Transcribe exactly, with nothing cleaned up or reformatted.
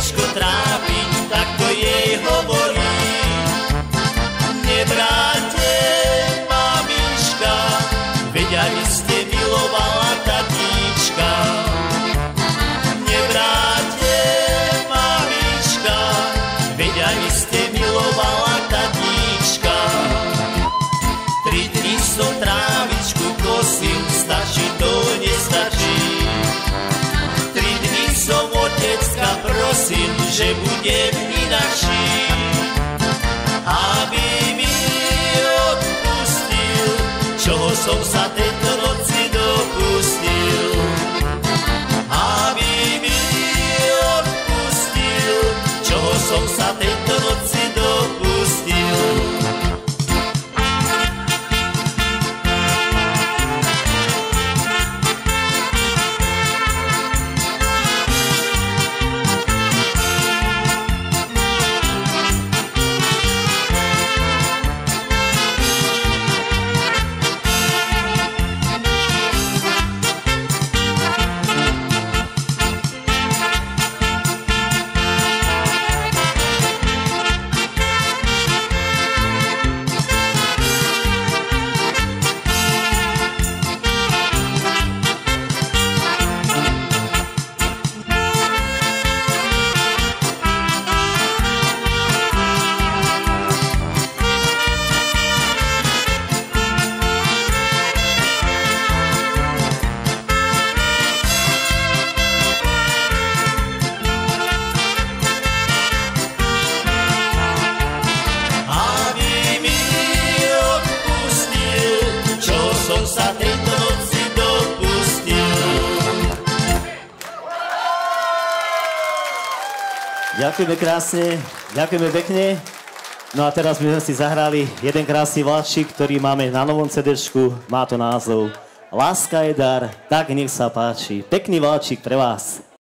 srdiečko trápi, tak to jej hovorí. Nebráte, mamička, veď aj ste milovala tatíčka. Nebráte, mamička, veď aj ste milovala tatíčka. Tri dni som trávičku kosil, stačí to, nestačí. Tri dni som otecka prosil, že budem inakší. Aby mi odpustil, čoho som sa tento noci dopustil. Aby mi odpustil, čoho som sa tento noci dopustil. Ďakujeme krásne, ďakujeme pekne. No a teraz by sme si zahrali jeden krásny vláčik, ktorý máme na novom cédéčku. Má to názov Láska je dar, tak nech sa páči. Pekný vláčik pre vás.